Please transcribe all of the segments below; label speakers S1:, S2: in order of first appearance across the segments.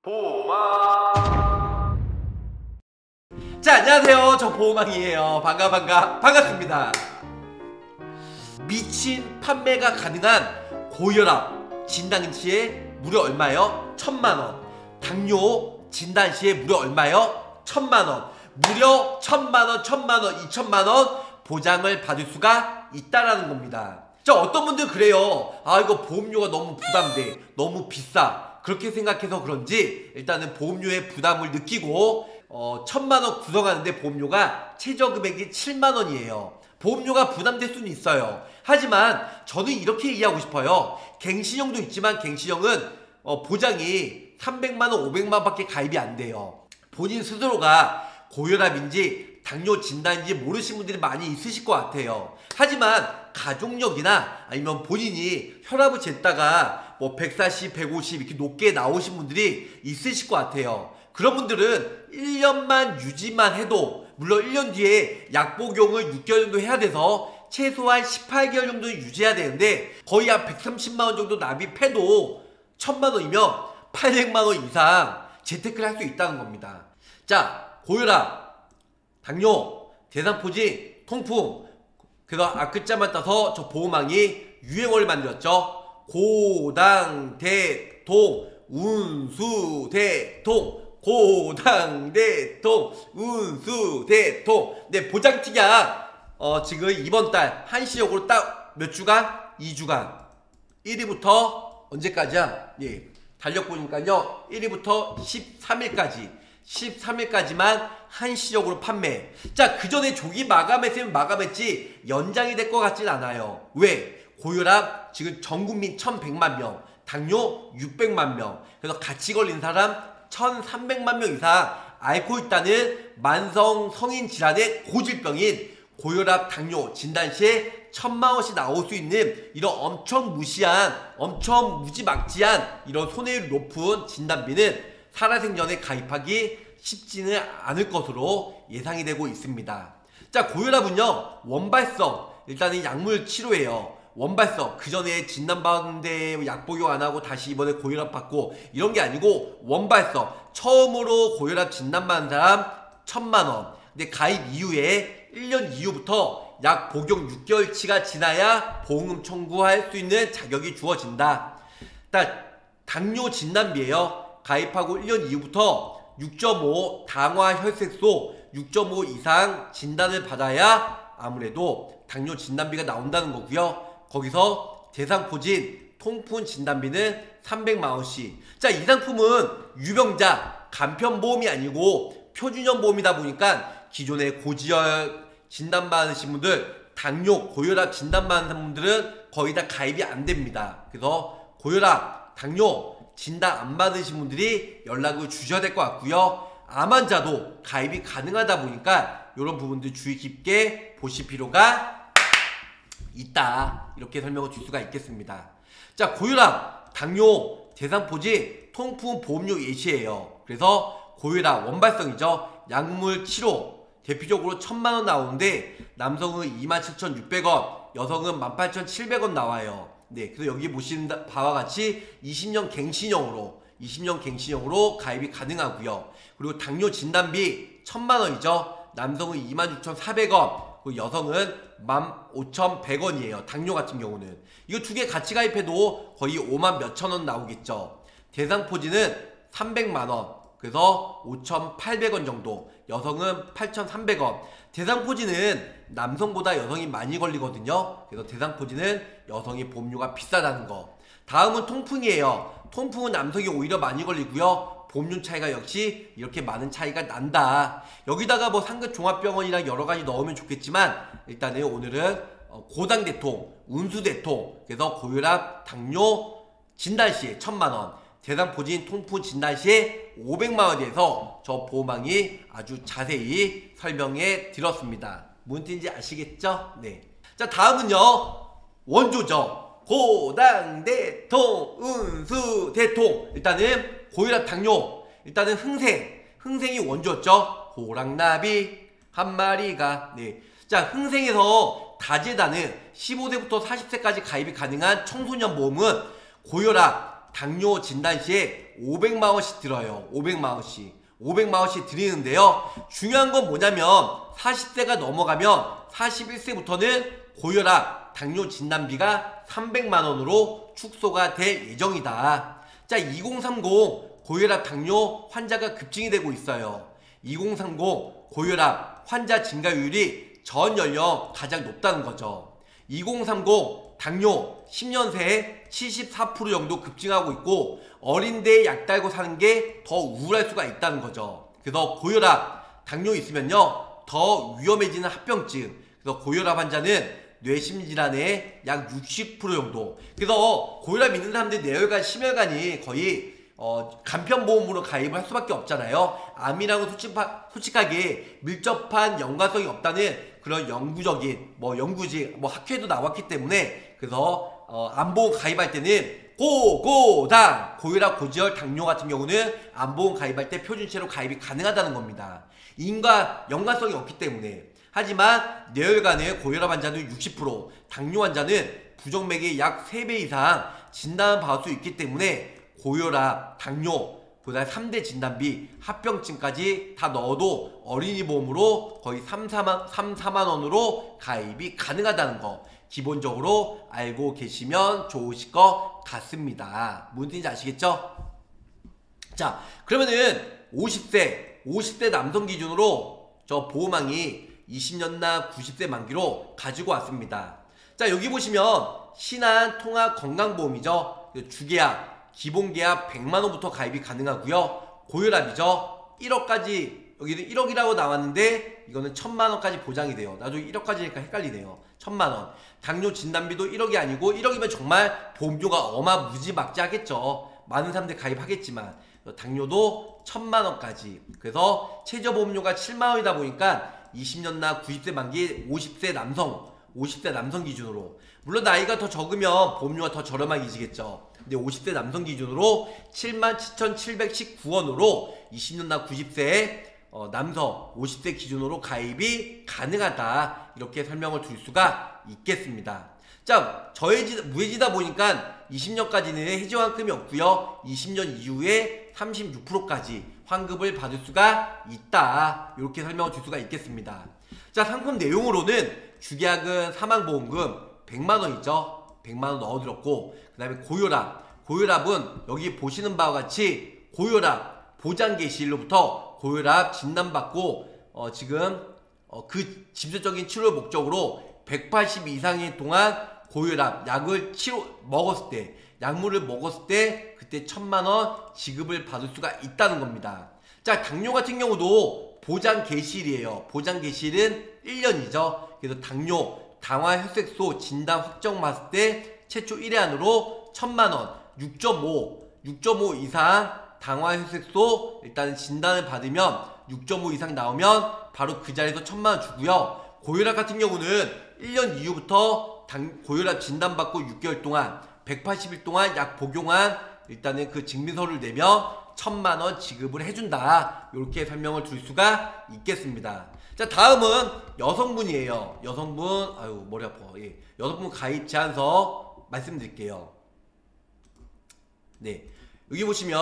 S1: 보호망. 자, 안녕하세요. 저 보호망이에요. 반갑습니다. 미친 판매가 가능한 고혈압 진단시에 무려 얼마요? 1000만원. 당뇨 진단시에 무려 얼마요? 1000만원. 무려 1000만원, 2000만원 보장을 받을 수가 있다라는 겁니다. 자, 어떤 분들 그래요. 아, 이거 보험료가 너무 부담돼, 너무 비싸, 그렇게 생각해서 그런지 일단은 보험료의 부담을 느끼고 1000만원 구성하는데 보험료가 최저금액이 7만원이에요 보험료가 부담될 수는 있어요. 하지만 저는 이렇게 이해하고 싶어요. 갱신형도 있지만 갱신형은 보장이 300만원, 500만원 밖에 가입이 안 돼요. 본인 스스로가 고혈압인지 당뇨 진단인지 모르시는 분들이 많이 있으실 것 같아요. 하지만 가족력이나 아니면 본인이 혈압을 쟀다가 뭐 140, 150 이렇게 높게 나오신 분들이 있으실 것 같아요. 그런 분들은 1년만 유지만 해도, 물론 1년 뒤에 약 복용을 6개월 정도 해야 돼서 최소한 18개월 정도 유지해야 되는데, 거의 한 130만원 정도 납입해도 1000만원이면 800만원 이상 재테크를 할 수 있다는 겁니다. 자, 고혈압, 당뇨, 대상포진, 통풍, 그래서 앞글자만 따서 저 보호망이 유행어를 만들었죠. 고당대통, 운수대통, 고당대통, 운수대통. 네, 보장특약 지금 이번달 한시적으로 딱 몇 주간? 2주간 1위부터 언제까지야? 예, 달력 보니까요 1위부터 13일까지만 한시적으로 판매. 자, 그 전에 조기 마감했으면 마감했지 연장이 될 것 같진 않아요. 왜? 고혈압 지금 전국민 1100만 명, 당뇨 600만 명, 그래서 같이 걸린 사람 1300만 명 이상 앓고 있다는 만성 성인 질환의 고질병인 고혈압, 당뇨 진단시에 1000만원씩 나올 수 있는 이런 엄청 무시한, 엄청 무지막지한 이런 손해율이 높은 진단비는 살아생전에 가입하기 쉽지는 않을 것으로 예상이 되고 있습니다. 자, 고혈압은요 원발성, 일단은 약물 치료예요. 원발성, 그 전에 진단받는데 약 복용 안 하고 다시 이번에 고혈압 받고 이런 게 아니고 원발성, 처음으로 고혈압 진단받은 사람 1000만원. 근데 가입 이후에 1년 이후부터 약 복용 6개월치가 지나야 보험금 청구할 수 있는 자격이 주어진다. 당뇨 진단비예요. 가입하고 1년 이후부터 6.5 당화 혈색소 6.5 이상 진단을 받아야 아무래도 당뇨 진단비가 나온다는 거고요. 거기서 대상포진, 통풍 진단비는 300만원씩. 자, 이 상품은 유병자 간편보험이 아니고 표준형 보험이다 보니까 기존에 고지혈 진단받으신 분들, 당뇨, 고혈압 진단받는 분들은 거의 다 가입이 안 됩니다. 그래서 고혈압, 당뇨 진단 안 받으신 분들이 연락을 주셔야 될 것 같고요. 암 환자도 가입이 가능하다 보니까 이런 부분들 주의 깊게 보실 필요가 있다, 이렇게 설명을 드릴 수가 있겠습니다. 자, 고혈압, 당뇨, 대상포진, 통풍 보험료 예시예요. 그래서 고혈압 원발성이죠. 약물 치료 대표적으로 1000만원 나오는데 남성은 27,600원, 여성은 18,700원 나와요. 네, 그래서 여기 보시는 바와 같이 20년 갱신형으로 가입이 가능하고요. 그리고 당뇨 진단비 1000만원이죠. 남성은 26,400원, 그리고 여성은 15,100원이에요. 당뇨 같은 경우는 이거 두 개 같이 가입해도 거의 5만 몇천원 나오겠죠. 대상포진은 300만원, 그래서 5,800원 정도, 여성은 8,300원. 대상포진은 남성보다 여성이 많이 걸리거든요. 그래서 대상포진은 여성이 보험료가 비싸다는 거. 다음은 통풍이에요. 통풍은 남성이 오히려 많이 걸리고요. 보험료 차이가 역시 이렇게 많은 차이가 난다. 여기다가 뭐 상급종합병원이랑 여러가지 넣으면 좋겠지만 일단은 오늘은 고당대통, 운수대통, 그래서 고혈압, 당뇨 진단시에 1000만원, 대상포진, 통풍 진단시에 500만원에 대해서 저 보호망이 아주 자세히 설명해 드렸습니다. 무슨 뜻인지 아시겠죠? 네. 자, 다음은요 원조죠. 고당대통, 운수대통. 일단은 고혈압, 당뇨, 일단은 흥생이 원조였죠. 호랑나비 한 마리가. 네. 자, 흥생에서 다재다능 15세부터 40세까지 가입이 가능한 청소년 보험은 고혈압, 당뇨 진단 시에 500만원씩 들어요. 500만원씩. 500만원씩 드리는데요. 중요한 건 뭐냐면 40세가 넘어가면 41세부터는 고혈압, 당뇨 진단비가 300만원으로 축소가 될 예정이다. 자, 2030 고혈압 당뇨 환자가 급증이 되고 있어요. 2030 고혈압 환자 증가율이 전 연령 가장 높다는 거죠. 2030 당뇨 10년새에 74% 정도 급증하고 있고 어린데에 약 달고 사는 게 더 우울할 수가 있다는 거죠. 그래서 고혈압 당뇨 있으면요 더 위험해지는 합병증, 그래서 고혈압 환자는 뇌심질환의 약 60% 정도. 그래서 고혈압 있는 사람들 뇌혈관, 심혈관이 거의 간편보험으로 가입을 할 수밖에 없잖아요. 암이랑은 솔직하게 밀접한 연관성이 없다는 그런 영구적인 연구지 학회도 나왔기 때문에, 그래서 암보험 가입할 때는 고고당 고혈압 고지혈 당뇨 같은 경우는 암보험 가입할 때 표준체로 가입이 가능하다는 겁니다. 인과 연관성이 없기 때문에. 하지만 뇌혈관의 고혈압 환자는 60%, 당뇨 환자는 부정맥의 약 3배 이상 진단을 받을 수 있기 때문에 고혈압, 당뇨, 그다음 3대 진단비, 합병증까지 다 넣어도 어린이 보험으로 거의 4만원으로 가입이 가능하다는 거 기본적으로 알고 계시면 좋으실 것 같습니다. 무슨 뜻인지 아시겠죠? 자, 그러면은 50세 남성 기준으로 저 보험왕이 20년 나 90세 만기로 가지고 왔습니다. 자, 여기 보시면 신한 통합 건강보험이죠. 주계약, 기본계약 100만원부터 가입이 가능하고요. 고혈압이죠. 1억까지, 여기는 1억이라고 나왔는데 이거는 1000만원까지 보장이 돼요. 나도 1억까지니까 헷갈리네요. 1000만원. 당뇨 진단비도 1억이 아니고 1억이면 정말 보험료가 어마무지막지 하겠죠. 많은 사람들이 가입하겠지만 당뇨도 1000만원까지. 그래서 최저보험료가 7만원이다 보니까 20년 나 90세 만기 50세 남성 기준으로, 물론 나이가 더 적으면 보험료가 더 저렴하게 지겠죠. 근데 50세 남성 기준으로 77,719원으로 20년 나 90세에 남성 50세 기준으로 가입이 가능하다, 이렇게 설명을 드릴 수가 있겠습니다. 자, 무해지다 보니까 20년까지는 해지환급이 없고요. 20년 이후에 36%까지 환급을 받을 수가 있다, 이렇게 설명을 드릴 수가 있겠습니다. 자, 상품 내용으로는 주계약은 사망보험금 100만원이죠. 100만원 넣어드렸고, 그 다음에 고혈압은 여기 보시는 바와 같이 고혈압 보장 개시일로부터 고혈압 진단받고 지금 그 직접적인 치료 목적으로 180 이상일 동안 고혈압 약을 약물을 먹었을 때 그때 1000만원 지급을 받을 수가 있다는 겁니다. 자, 당뇨 같은 경우도 보장 개시일이에요. 보장 개시일은 1년이죠. 그래서 당뇨, 당화혈색소 진단 확정 받을 때 최초 1회 안으로 1000만원, 6.5 이상 당화혈색소 일단 진단을 받으면 6.5 이상 나오면 바로 그 자리에서 1000만원 주고요. 고혈압 같은 경우는 1년 이후부터 고혈압 진단받고 6개월 동안 180일 동안 약 복용한 일단은 그 증빙서를 내면 1000만원 지급을 해준다, 이렇게 설명을 드릴 수가 있겠습니다. 자, 다음은 여성분이에요. 여성분, 아유 머리 아파. 예. 여성분 가입 제한서 말씀드릴게요. 네, 여기 보시면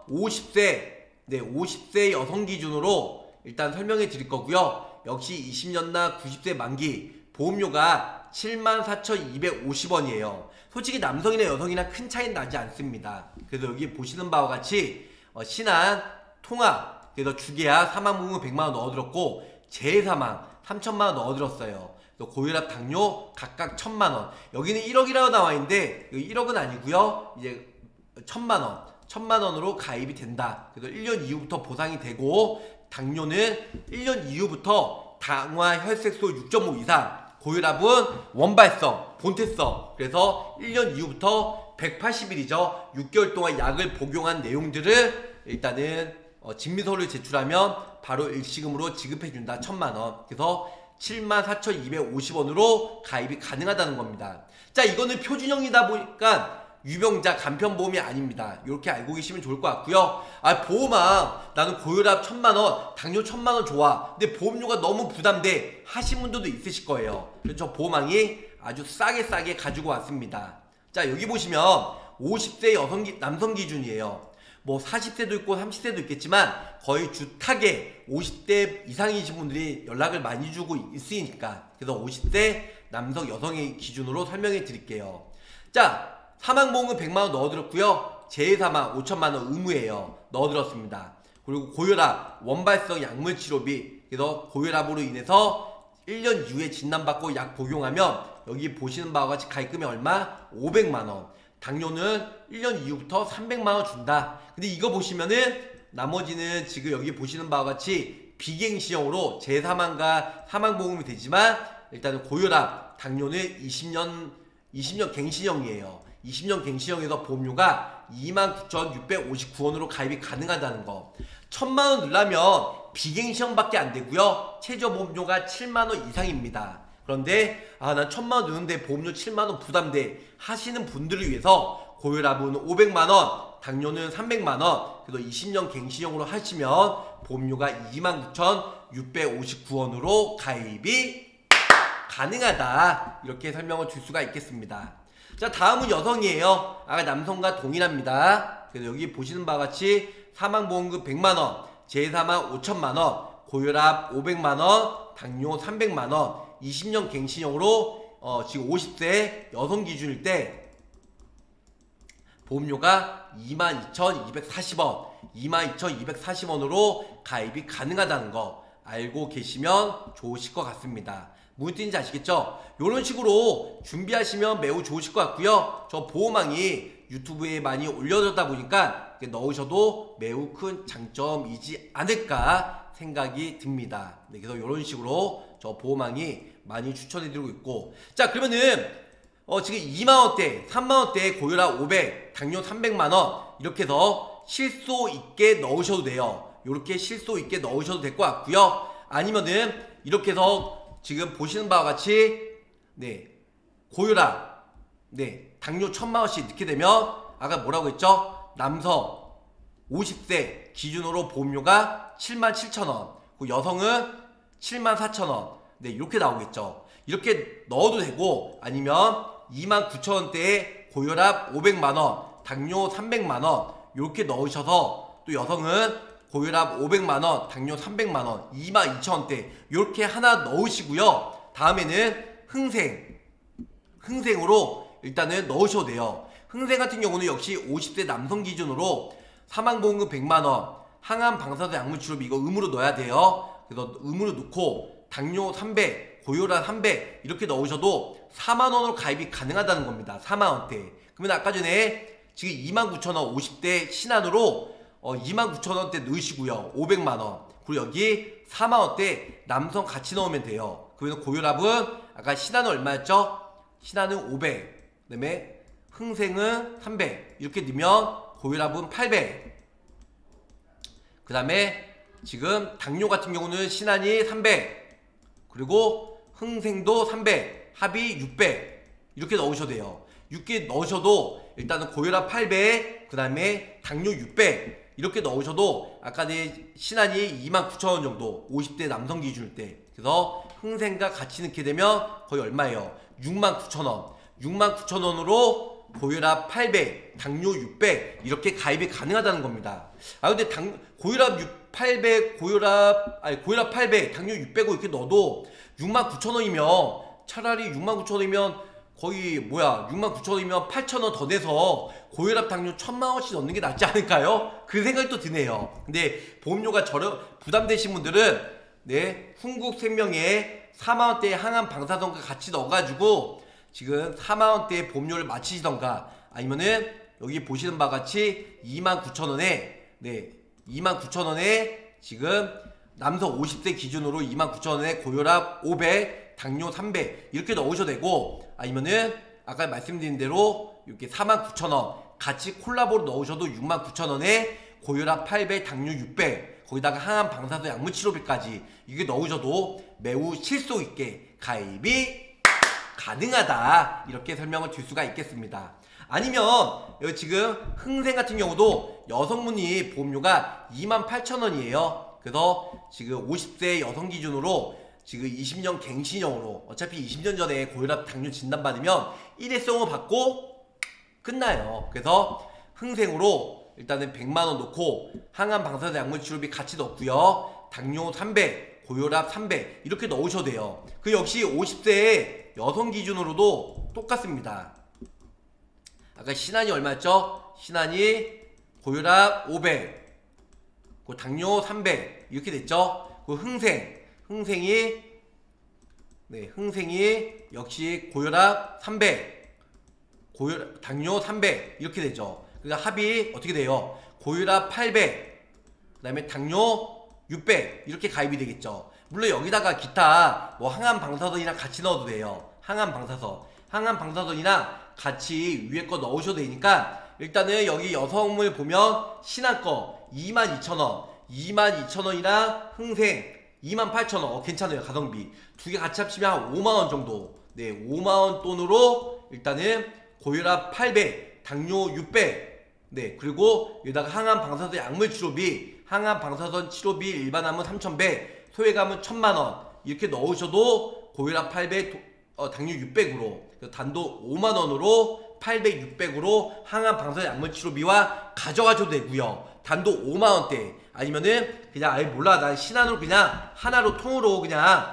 S1: 50세 여성 기준으로 일단 설명해 드릴 거고요. 역시 20년 나 90세 만기 보험료가 74,250원이에요. 솔직히 남성이나 여성이나 큰 차이는 나지 않습니다. 그래서 여기 보시는 바와 같이 신한 통합, 그래서 주계약 사망보험금 100만원 넣어드렸고 재사망 3000만원 넣어드렸어요. 고혈압 당뇨 각각 1000만원. 여기는 1억이라고 나와있는데 여기 1억은 아니고요, 이제 1000만원으로 가입이 된다. 그래서 1년 이후부터 보상이 되고, 당뇨는 1년 이후부터 당화혈색소 6.5 이상, 고혈압은 원발성, 본태성, 그래서 1년 이후부터 180일이죠. 6개월 동안 약을 복용한 내용들을 일단은 증빙서를 제출하면 바로 일시금으로 지급해준다. 1000만원. 그래서 74,250원으로 가입이 가능하다는 겁니다. 자, 이거는 표준형이다 보니까 유병자 간편보험이 아닙니다. 이렇게 알고 계시면 좋을 것 같고요. 아, 보험왕 나는 고혈압 1000만원, 당뇨 1000만원 좋아, 근데 보험료가 너무 부담돼 하신 분들도 있으실 거예요. 그래서 저 보험왕이 아주 싸게 가지고 왔습니다. 자, 여기 보시면 50세 남성 기준이에요. 뭐 40세도 있고 30세도 있겠지만 거의 주탁에 50대 이상이신 분들이 연락을 많이 주고 있으니까, 그래서 50대 남성 여성의 기준으로 설명해 드릴게요. 자, 사망보험금 100만원 넣어드렸고요. 재해사망 5천만원 의무예요. 넣어드렸습니다. 그리고 고혈압 원발성 약물치료비, 그래서 고혈압으로 인해서 1년 이후에 진단받고 약 복용하면 여기 보시는 바와 같이 가입금이 얼마? 500만원. 당뇨는 1년 이후부터 300만원 준다. 근데 이거 보시면은 나머지는 지금 여기 보시는 바와 같이 비갱신형으로 재사망과 사망보험이 되지만, 일단은 고혈압, 당뇨는 20년 갱신형이에요. 20년 갱신형에서 보험료가 29,659원으로 가입이 가능하다는 거. 1000만원 넣으려면 비갱신형밖에 안 되고요. 최저보험료가 7만원 이상입니다. 그런데 난 1000만원 넣는데 보험료 7만원 부담돼 하시는 분들을 위해서 고혈압은 500만원, 당뇨는 300만원, 그래서 20년 갱신형으로 하시면 보험료가 29,659원으로 가입이 가능하다. 이렇게 설명을 줄 수가 있겠습니다. 자, 다음은 여성이에요. 아까 남성과 동일합니다. 그래서 여기 보시는 바와 같이 사망보험금 100만원, 재사망 5천만원, 고혈압 500만원, 당뇨 300만원, 20년 갱신형으로 지금 50세 여성 기준일 때 보험료가 22,240원, 22,240원으로 가입이 가능하다는 거 알고 계시면 좋으실 것 같습니다. 무슨 뜻인지 아시겠죠? 이런 식으로 준비하시면 매우 좋으실 것 같고요. 저 보호망이 유튜브에 많이 올려졌다 보니까 넣으셔도 매우 큰 장점이지 않을까 생각이 듭니다. 네, 그래서 이런 식으로 저 보호망이 많이 추천해드리고 있고, 자, 그러면은 지금 2만원대, 3만원대 고혈압 500, 당뇨 300만원 이렇게 해서 실소 있게 넣으셔도 돼요. 이렇게 실소 있게 넣으셔도 될 것 같고요. 아니면은 이렇게 해서 지금 보시는 바와 같이 고혈압, 당뇨 1000만원씩 넣게 되면 아까 뭐라고 했죠? 남성 50세 기준으로 보험료가 77,000원, 여성은 74,000원, 이렇게 나오겠죠. 이렇게 넣어도 되고, 아니면 29,000원대에 고혈압 500만원, 당뇨 300만원 이렇게 넣으셔서, 또 여성은 고혈압 500만원, 당뇨 300만원, 22,000원대 이렇게 하나 넣으시고요. 다음에는 흥생으로 일단은 넣으셔도 돼요. 흥생 같은 경우는 역시 50세 남성 기준으로 사망보험금 100만원, 항암 방사선 약물치료비 이거 의무로 넣어야 돼요. 그래서 의무로 넣고 당뇨 300, 고혈압 300 이렇게 넣으셔도 4만원으로 가입이 가능하다는 겁니다. 4만원대. 그러면 아까 전에 지금 29,000원 50대 신한으로 29,000원대 넣으시고요. 500만원. 그리고 여기 4만원대 남성 같이 넣으면 돼요. 그러면 고혈압은 아까 신한은 얼마였죠? 신한은 500, 그 다음에 흥생은 300 이렇게 넣으면 고혈압은 800, 그 다음에 지금 당뇨 같은 경우는 신한이 300 그리고 흥생도 300 합이 600 이렇게 넣으셔도 돼요. 6개 넣으셔도 일단은 고혈압 800, 그 다음에 당뇨 600 이렇게 넣으셔도 아까 내 신한이 29,000원 정도 50대 남성 기준일 때, 그래서 흥생과 같이 넣게 되면 거의 얼마예요? 69,000원. 69,000원으로 고혈압 800, 당뇨 600 이렇게 가입이 가능하다는 겁니다. 근데 고혈압 800, 당뇨 600을 이렇게 넣어도 69,000원이면 차라리 69,000원이면 거의 69,000원이면 8,000원 더 내서 고혈압 당뇨 1000만원씩 넣는 게 낫지 않을까요? 그 생각이 또 드네요. 근데 보험료가 부담되신 분들은 흥국생명에 4만원대의 항암 방사선과 같이 넣어가지고 지금 4만원대의 보험료를 맞추시던가, 아니면은 여기 보시는 바와 같이 29,000원에 29,000원에 지금 남성 50세 기준으로 29,000원에 고혈압 500, 당뇨 300 이렇게 넣으셔도 되고, 아니면은 아까 말씀드린 대로 이렇게 49,000원 같이 콜라보로 넣으셔도 69,000원에 고혈압 800, 당뇨 600 거기다가 항암 방사선 약물 치료비까지 이게 넣으셔도 매우 실속 있게 가입이 가능하다. 이렇게 설명을 줄 수가 있겠습니다. 아니면 여기 지금 흥생 같은 경우도 여성분이 보험료가 28,000원이에요. 그래서 지금 50세 여성 기준으로 지금 20년 갱신형으로, 어차피 20년 전에 고혈압 당뇨 진단받으면 일회성으로 받고 끝나요. 그래서 흥생으로 일단은 100만원 넣고 항암 방사선 약물 치료비 같이 넣고요. 당뇨 300, 고혈압 300 이렇게 넣으셔도 돼요. 그 역시 50세의 여성 기준으로도 똑같습니다. 아까 신한이 얼마였죠? 신한이 고혈압 500, 그 당뇨 300 이렇게 됐죠? 그 흥생이 역시 고혈압 300, 당뇨 300 이렇게 되죠. 그러니까 합이 어떻게 돼요? 고혈압 800, 그 다음에 당뇨 600 이렇게 가입이 되겠죠. 물론 여기다가 기타 뭐 항암 방사선이랑 같이 넣어도 돼요. 항암 방사선이랑 같이 위에 거 넣으셔도 되니까 일단은 여기 여성을 보면 신한 거 22,000원, 22,000원이랑 흥생 28,000원 괜찮아요. 가성비 두 개 같이 합치면 한 5만원 정도. 네, 5만원 돈으로 일단은 고혈압 800, 당뇨 600, 네, 그리고 여기다가 항암 방사선 약물 치료비, 항암 방사선 치료비 일반암은 3,100, 소외감은 1,000만원 이렇게 넣으셔도 고혈압 800, 당뇨 600으로 단도 5만원으로 800, 600으로 항암 방사선 약물 치료비와 가져가셔도 되고요. 단도 5만원대 아니면은 그냥 아예 몰라 난 신한으로 그냥 하나로 통으로 그냥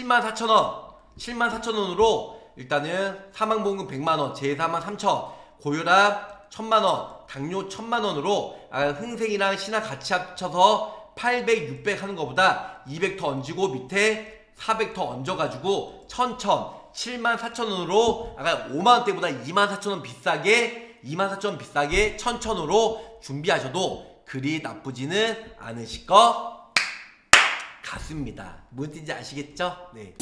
S1: 74,000원 일단은 사망보험금 100만원, 제4만 3천, 고혈압 1,000만원, 당뇨 1,000만원으로 흥생이랑 신한 같이 합쳐서 800, 600 하는 것보다 200 더 얹고 밑에 400 더 얹어가지고 74,000원으로 아까 5만원대보다 24,000원 비싸게 1,000원 준비하셔도 그리 나쁘지는 않으실 것 같습니다. 무슨 뜻인지 아시겠죠? 네.